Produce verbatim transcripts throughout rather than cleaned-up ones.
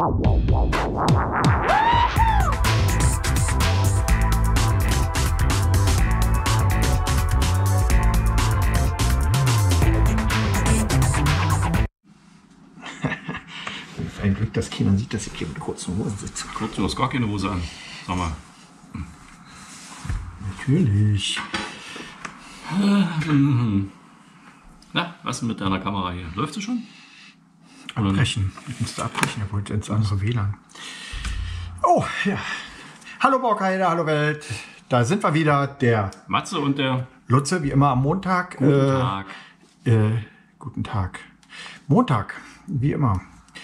Ein Glück, dass keiner sieht, dass ich hier mit kurzen Hosen sitze. Kurz, du hast gar keine Hose an. Sag mal. Natürlich. Na, was ist mit deiner Kamera hier? Läuft sie schon? Abbrechen. Ich musste abbrechen, er wollte ins andere W L A N. Oh, ja. Hallo Borkheide, hallo Welt. Da sind wir wieder, der Matze und der Lutze, wie immer am Montag. Guten äh, Tag. Äh, guten Tag. Montag, wie immer.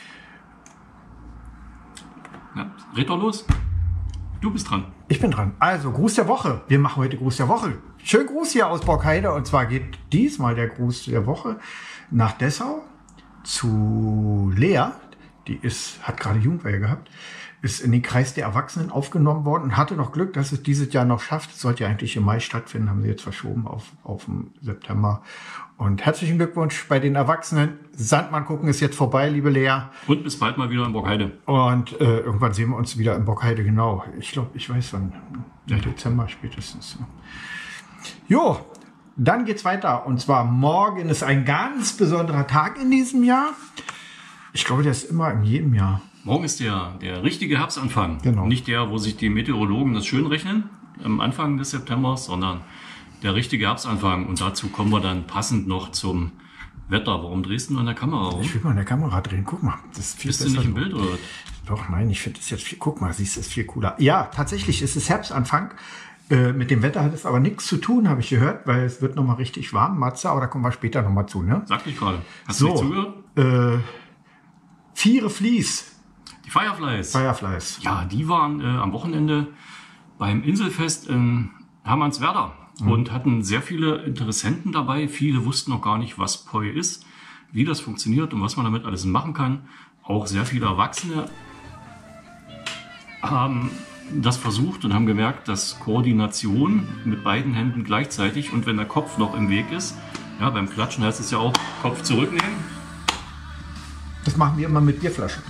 Ja, red doch los. Du bist dran. Ich bin dran. Also, Gruß der Woche. Wir machen heute Gruß der Woche. Schönen Gruß hier aus Borkheide. Und zwar geht diesmal der Gruß der Woche nach Dessau zu Lea. Die ist, hat gerade Jugendweihe gehabt. Ist in den Kreis der Erwachsenen aufgenommen worden und hatte noch Glück, dass es dieses Jahr noch schafft. Es sollte ja eigentlich im Mai stattfinden, haben sie jetzt verschoben auf, auf den September. Und herzlichen Glückwunsch bei den Erwachsenen. Sandmann gucken ist jetzt vorbei, liebe Lea. Und bis bald mal wieder in Borkheide. Und äh, irgendwann sehen wir uns wieder in Borkheide, genau. Ich glaube, ich weiß wann. Im Dezember spätestens. Jo, dann geht's weiter. Und zwar morgen ist ein ganz besonderer Tag in diesem Jahr. Ich glaube, der ist immer in jedem Jahr. Morgen ist der, der richtige Herbstanfang. Genau. Nicht der, wo sich die Meteorologen das schön rechnen, am Anfang des Septembers, sondern der richtige Herbstanfang. Und dazu kommen wir dann passend noch zum Wetter. Warum drehst du an der Kamera rum? Ich will mal an der Kamera drehen. Guck mal. Das ist viel Bist du besser nicht im so. Bild oder was? Doch, nein, ich finde das jetzt viel. Guck mal, siehst du, ist viel cooler. Ja, tatsächlich ist es Herbstanfang. Äh, mit dem Wetter hat es aber nichts zu tun, habe ich gehört, weil es wird nochmal richtig warm, Matze, aber da kommen wir später nochmal zu, ne? Sagte ich gerade. Hast So, du nicht zugehört? Äh, Viere Flies. Die Fireflies. Fireflies. Ja, die waren äh, am Wochenende beim Inselfest in Hermannswerder mhm. und hatten sehr viele Interessenten dabei. Viele wussten noch gar nicht, was P O I ist, wie das funktioniert und was man damit alles machen kann. Auch sehr viele Erwachsene haben das versucht und haben gemerkt, dass Koordination mit beiden Händen gleichzeitig und wenn der Kopf noch im Weg ist, ja, beim Klatschen heißt es ja auch Kopf zurücknehmen. Das machen wir immer mit Bierflaschen.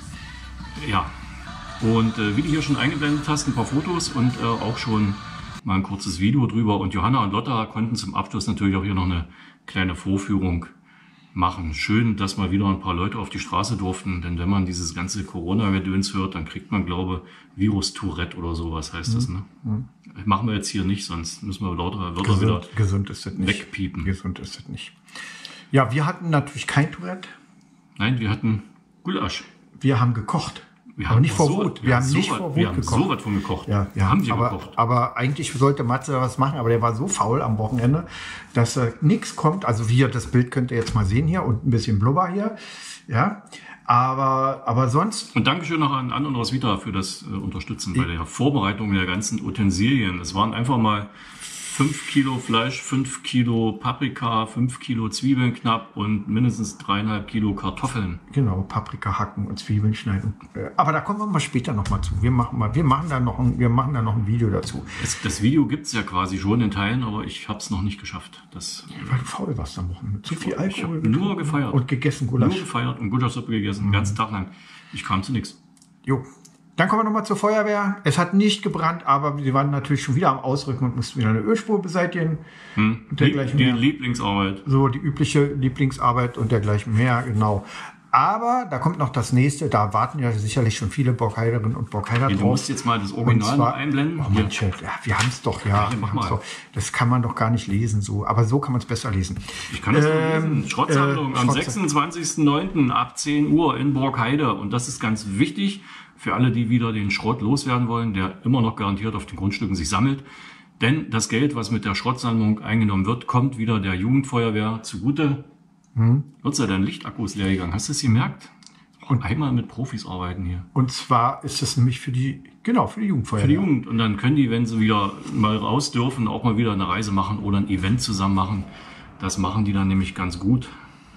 Ja, und äh, wie du hier schon eingeblendet hast, ein paar Fotos und äh, auch schon mal ein kurzes Video drüber. Und Johanna und Lotta konnten zum Abschluss natürlich auch hier noch eine kleine Vorführung machen. Schön, dass mal wieder ein paar Leute auf die Straße durften, denn wenn man dieses ganze Corona-Gedöns hört, dann kriegt man, glaube ich, Virus-Tourette oder sowas heißt mhm. das. Ne? Mhm. Machen wir jetzt hier nicht, sonst müssen wir lauter Wörter gesund, wieder gesund ist das nicht. wegpiepen. Gesund ist das nicht. Ja, wir hatten natürlich kein Tourette. Nein, wir hatten Gulasch. Wir haben gekocht. Wir aber haben nicht vor so, Wut. Wir, wir haben haben nicht so vor Wut wir haben gekocht. so was von gekocht. Ja, ja. Haben wir aber, gekocht. aber eigentlich sollte Matze was machen, aber der war so faul am Wochenende, dass äh, nichts kommt. Also hier, das Bild könnt ihr jetzt mal sehen hier und ein bisschen Blubber hier. Ja, aber, aber sonst... Und Dankeschön noch an Ann und Roswitha für das äh, Unterstützen bei der Vorbereitung der ganzen Utensilien. Es waren einfach mal fünf Kilo Fleisch, fünf Kilo Paprika, fünf Kilo Zwiebeln knapp und mindestens dreieinhalb Kilo Kartoffeln. Genau, Paprika hacken und Zwiebeln schneiden. Aber da kommen wir mal später noch mal zu. Wir machen mal, wir machen da noch ein, wir machen da noch ein Video dazu. Das, das Video gibt es ja quasi schon in Teilen, aber ich habe es noch nicht geschafft. Das, Weil du faul warst am Wochenende. Zu viel ich Alkohol. habe nur gefeiert. Und gegessen Gulasch. Nur gefeiert und Gulaschsuppe gegessen, den ganzen Tag lang. Ich kam zu nichts. Jo. Dann kommen wir nochmal zur Feuerwehr. Es hat nicht gebrannt, aber sie waren natürlich schon wieder am Ausrücken und mussten wieder eine Ölspur beseitigen. Hm. Und dergleichen Die, die mehr. Lieblingsarbeit. So, die übliche Lieblingsarbeit und dergleichen mehr, genau. Aber da kommt noch das nächste. Da warten ja sicherlich schon viele Borkheiderinnen und Borkheider Du drauf. musst jetzt mal das Original zwar, einblenden. Oh Mann, ja, wir haben es doch, ja. Ja, mach wir haben's mal. doch. Das kann man doch gar nicht lesen, so. Aber so kann man es besser lesen. Ich kann das ähm, Ähm, lesen. Schrottsammlung äh, am Schrott- sechsundzwanzigsten neunten ab zehn Uhr in Borkheide. Und das ist ganz wichtig für alle, die wieder den Schrott loswerden wollen, der immer noch garantiert auf den Grundstücken sich sammelt. Denn das Geld, was mit der Schrottsammlung eingenommen wird, kommt wieder der Jugendfeuerwehr zugute. Hm. Nutzer, dein Lichtakku ist leer gegangen. Hast du es gemerkt? Und einmal mit Profis arbeiten hier. Und zwar ist es nämlich für die, genau, für die Jugendfeuerwehr. Für die Jugend. Und dann können die, wenn sie wieder mal raus dürfen, auch mal wieder eine Reise machen oder ein Event zusammen machen. Das machen die dann nämlich ganz gut.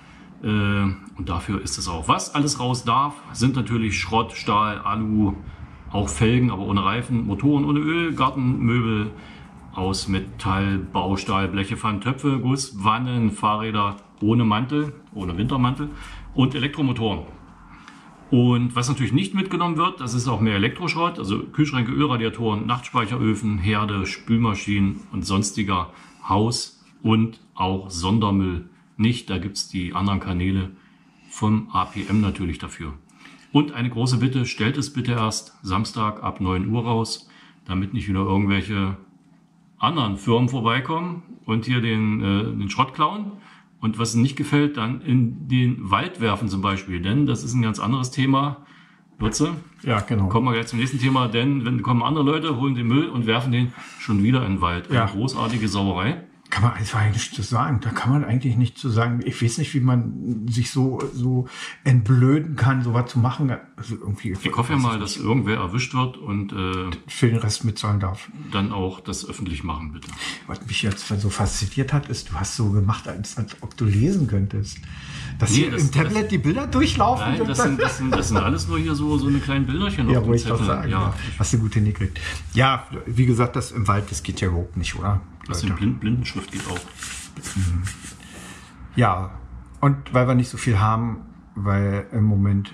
Und dafür ist es auch. Was alles raus darf, sind natürlich Schrott, Stahl, Alu, auch Felgen, aber ohne Reifen, Motoren ohne Öl, Gartenmöbel aus Metall, Baustahl, Bleche, Pfannen, Töpfe, Guss, Wannen, Fahrräder ohne Mantel, ohne Wintermantel und Elektromotoren. Und was natürlich nicht mitgenommen wird, das ist auch mehr Elektroschrott, also Kühlschränke, Ölradiatoren, Nachtspeicheröfen, Herde, Spülmaschinen und sonstiger Haus- und auch Sondermüll nicht. Da gibt es die anderen Kanäle vom A P M natürlich dafür. Und eine große Bitte, stellt es bitte erst Samstag ab neun Uhr raus, damit nicht wieder irgendwelche anderen Firmen vorbeikommen und hier den, äh, den Schrott klauen. Und was ihnen nicht gefällt, dann in den Wald werfen zum Beispiel. Denn das ist ein ganz anderes Thema. Lutze? Ja, genau. Kommen wir gleich zum nächsten Thema. Denn wenn kommen andere Leute, holen den Müll und werfen den schon wieder in den Wald. Eine Ja. großartige Sauerei. Kann man also eigentlich nicht zu sagen. Da kann man eigentlich nicht zu sagen. Ich weiß nicht, wie man sich so, so entblöden kann, sowas zu machen. Also irgendwie. Ich hoffe ja mal, dass irgendwer erwischt wird und äh, für den Rest mitzahlen darf. dann auch das öffentlich machen, bitte. Was mich jetzt so fasziniert hat, ist, du hast so gemacht, als, als ob du lesen könntest. Dass Nee, hier das- im Tablet das- die Bilder durchlaufen. Nein, das sind, das sind, das sind alles nur hier so, so eine kleinen Bilderchen ja, auf wollte dem ich doch Zettel. sagen. Ja, Ja. Hast du gut hingekriegt. Ja, wie gesagt, das im Wald, das geht ja überhaupt nicht, oder? das in Blind, Blindenschrift geht auch. Ja, und weil wir nicht so viel haben, weil im Moment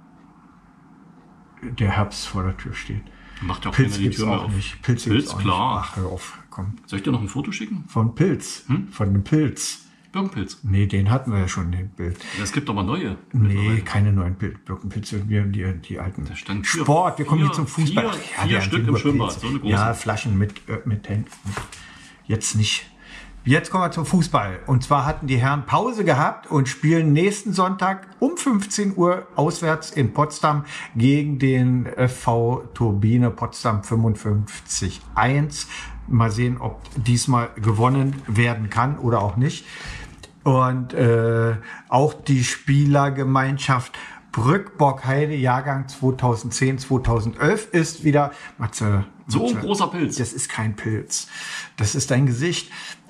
der Herbst vor der Tür steht. Macht ja auch Pilz keiner die gibt's Tür mehr auch auf. nicht. Pilz, Pilz, gibt's auch klar. nicht. Ach, hör auf, komm. Soll ich dir noch ein Foto schicken? Von Pilz. Hm? Von einem Pilz. Birkenpilz. Nee, den hatten wir ja schon, den Bild. Es gibt aber neue. Nee, keine neuen Bild- Birkenpilze, wir die, die alten. Da stand vier- Sport, wir kommen vier- hier zum Fußball. vier- Ach, vier der Stück hat im nur Schwimmbad, Pilze. so eine große. Ja, Flaschen mit, äh, mit Händen. Jetzt nicht. Jetzt kommen wir zum Fußball. Und zwar hatten die Herren Pause gehabt und spielen nächsten Sonntag um fünfzehn Uhr auswärts in Potsdam gegen den F V Turbine Potsdam fünfundfünfzig eins. Mal sehen, ob diesmal gewonnen werden kann oder auch nicht. Und äh, auch die Spielergemeinschaft Brück-Borgheide, Jahrgang zweitausendzehn, zweitausendelf ist wieder... Matze, So ein Matze, großer Pilz. das ist kein Pilz. Das ist dein Gesicht.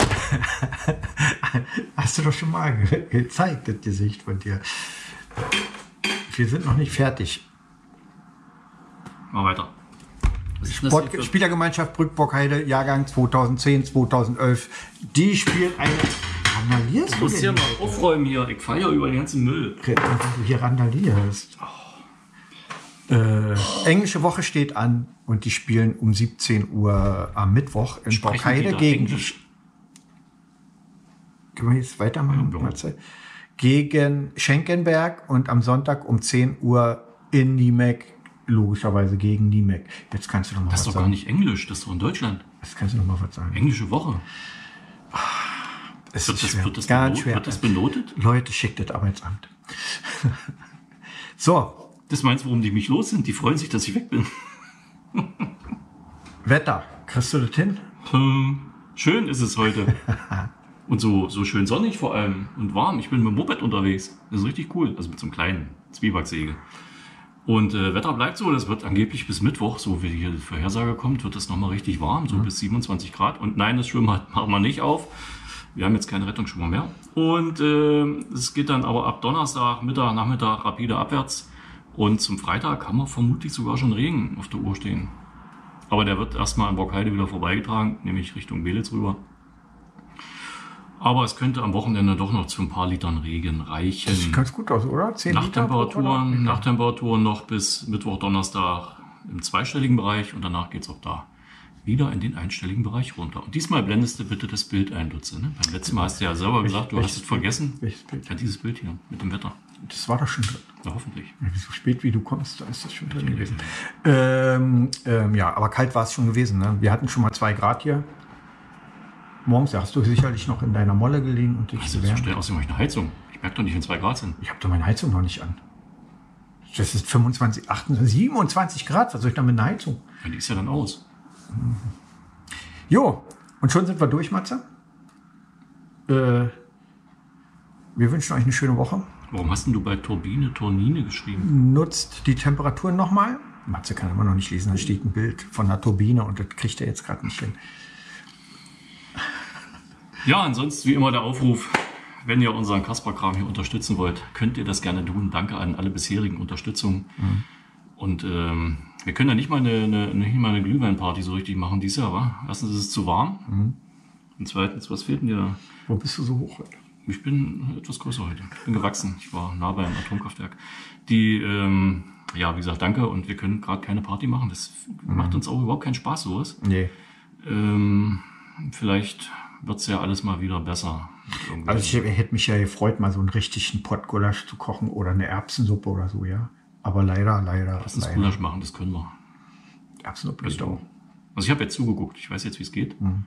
Hast du doch schon mal ge gezeigt, das Gesicht von dir. Wir sind noch nicht fertig. Mal weiter. Was ist denn das Sport hier für- Spielergemeinschaft Brück-Borgheide, Jahrgang zweitausendzehn, zweitausendelf. Die spielen eine... Randalierst Du du musst ja denn? mal aufräumen hier. Ich feiere über den ganzen Müll. Wenn du hier randalierst. Äh, englische Woche steht an und die spielen um siebzehn Uhr am Mittwoch in Sprechen die Borgheide da gegen... Englisch? Können wir jetzt weitermachen? Ja, Matze? Gegen Schenkenberg und am Sonntag um zehn Uhr in Niemek, logischerweise gegen Niemek. Jetzt kannst du noch mal Das was ist doch gar sagen. nicht Englisch, das ist doch in Deutschland. Jetzt kannst du noch mal was sagen. Englische Woche. Es Wird ist das, schwer. wird das, Ganz benot, schwer. wird das benotet? Leute, schickt das Arbeitsamt. So, Das meinst du, warum die mich los sind? Die freuen sich, dass ich weg bin. Wetter. Kriegst du das hin? Hm, schön ist es heute. Und so, so schön sonnig vor allem und warm. Ich bin mit dem Moped unterwegs. Das ist richtig cool. Also mit so einem kleinen Zwiebacksäge. Und äh, Wetter bleibt so. Das wird angeblich bis Mittwoch, so wie hier die Vorhersage kommt, wird es nochmal richtig warm. So bis siebenundzwanzig Grad. Und nein, das Schwimmbad machen wir nicht auf. Wir haben jetzt keine Rettungsschwimmer mehr. Und äh, es geht dann aber ab Donnerstag, Mittag, Nachmittag rapide abwärts. Und zum Freitag haben wir vermutlich sogar schon Regen auf der Uhr stehen. Aber der wird erstmal an Borgheide wieder vorbeigetragen, nämlich Richtung Belitz rüber. Aber es könnte am Wochenende doch noch zu ein paar Litern Regen reichen. Sieht ganz gut aus, oder? zehn Liter pro Tonne? Nachttemperaturen, Nachttemperaturen noch bis Mittwoch, Donnerstag im zweistelligen Bereich und danach geht es auch da wieder in den einstelligen Bereich runter. Und diesmal blendest du bitte das Bild ein, Lutze. Ne? Beim letzten Mal hast du ja selber gesagt, du hast es vergessen. Welches Bild? Ja, dieses Bild hier mit dem Wetter. Das war doch schon drin. Ja, hoffentlich. So spät wie du kommst, da ist das schon drin gewesen. Ähm, ähm, ja, aber kalt war es schon gewesen. Ne? Wir hatten schon mal zwei Grad hier. Morgens ja, hast du sicherlich noch in deiner Molle gelegen und dich Also, gewärmt. stell außerdem habe ich eine Heizung. Ich merke doch nicht, wenn zwei Grad sind. Ich habe doch meine Heizung noch nicht an. Das ist fünfundzwanzig, achtundzwanzig, siebenundzwanzig Grad. Was soll ich da mit einer Heizung? Ja, die ist ja dann aus. Jo, und schon sind wir durch, Matze. Äh, wir wünschen euch eine schöne Woche. Warum hast denn du bei Turbine Turnine geschrieben? Nutzt die Temperaturen nochmal. Matze kann immer noch nicht lesen, da steht ein Bild von einer Turbine und das kriegt er jetzt gerade nicht hin. Ja, ansonsten wie immer der Aufruf, wenn ihr unseren Kasper-Kram hier unterstützen wollt, könnt ihr das gerne tun. Danke an alle bisherigen Unterstützungen. Mhm. Und ähm, wir können ja nicht mal eine, eine, nicht mal eine Glühweinparty so richtig machen dieses Jahr, wa? Erstens ist es zu warm. Mhm. Und zweitens, was fehlt denn dir? Wo bist du so hoch? Ich bin etwas größer heute. Ich bin gewachsen. Ich war nah beim Atomkraftwerk. Die, ähm, ja, wie gesagt, danke. Und wir können gerade keine Party machen. Das mhm. macht uns auch überhaupt keinen Spaß, sowas. Nee. Ähm, vielleicht wird's ja alles mal wieder besser. Also ich hätte mich ja gefreut, mal so einen richtigen Pottgulasch zu kochen oder eine Erbsensuppe oder so, ja. Aber leider, leider. Lass uns Gulasch machen, das können wir. Erbsensuppe also, geht auch. Also ich habe jetzt zugeguckt. Ich weiß jetzt, wie es geht. Mhm.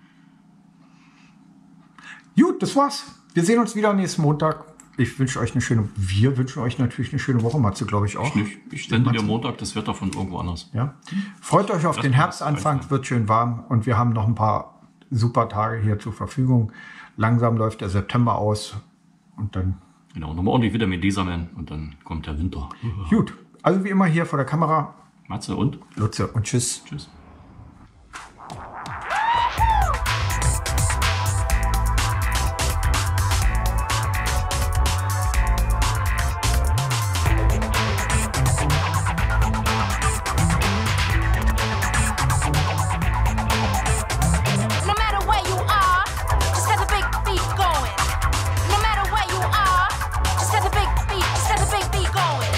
Gut, das war's. Wir sehen uns wieder nächsten Montag. Ich wünsche euch eine schöne, wir wünschen euch natürlich eine schöne Woche, Matze, glaube ich auch. Ich nicht. Ich sende dir Montag das Wetter von irgendwo anders. Ja. Freut euch auf Lass den mir das Herbstanfang, einfallen. wird schön warm und wir haben noch ein paar super Tage hier zur Verfügung. Langsam läuft der September aus und dann. Genau, nochmal ordentlich Vitamin D sammeln und dann kommt der Winter. Gut, also wie immer hier vor der Kamera. Matze und Lutze und tschüss. tschüss. No matter where you are, just got the big beat going. No matter where you are, just got the big beat, just got the big beat going.